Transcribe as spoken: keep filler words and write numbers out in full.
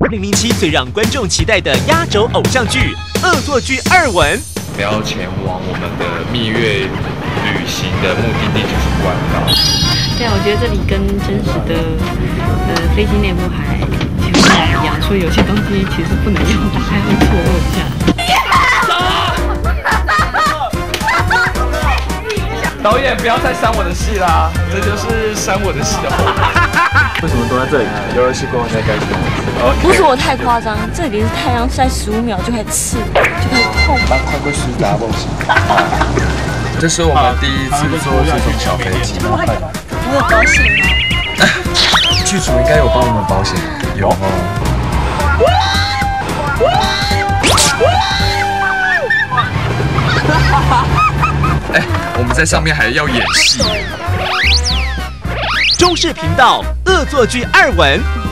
零零七最让观众期待的压轴偶像剧《恶作剧二吻》。 不要前往我们的蜜月旅行的目的地就是关岛。 对啊，我觉得这里跟真实的呃飞机内部还挺不太一样，所以有些东西其实不能用，打开会错落一下。 导演不要再删我的戏啦，这就是删我的戏的后果。 为什么都在这里？游乐器过后才该选。 不是我太夸张，这里是太阳晒十五秒就开始刺，就开始痛。 蛮快过去打不起。这是我们第一次坐这种小飞机。 我有保险吗？ 剧组应该有帮我们保险，有哦。哎，我们在上面还要演戏。 中视频道《恶作剧二吻》。